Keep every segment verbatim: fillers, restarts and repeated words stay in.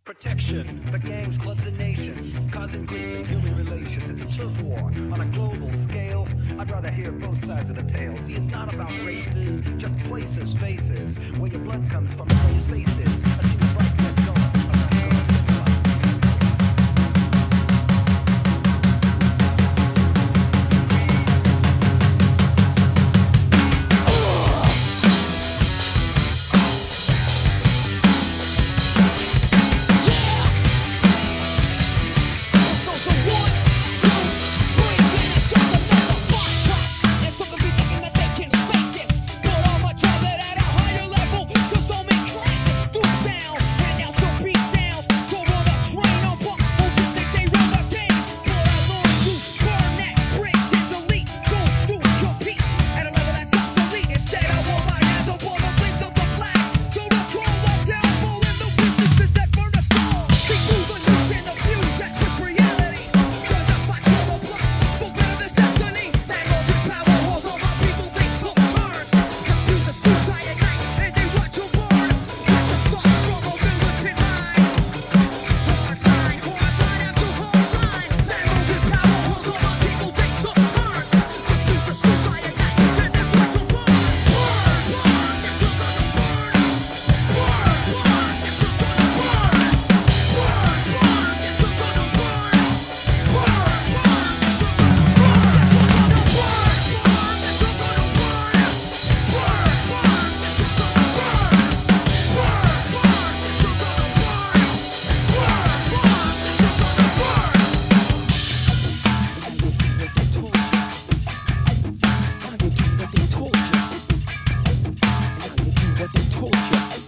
Protection for gangs, clubs, and nations, causing grief in human relations. It's a turf war on a global scale. I'd rather hear both sides of the tale. See, it's not about races, just places, faces. Where your blood comes from, place faces. A team of bright red dawn, a night girl,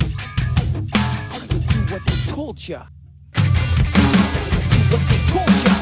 told ya. What they told ya.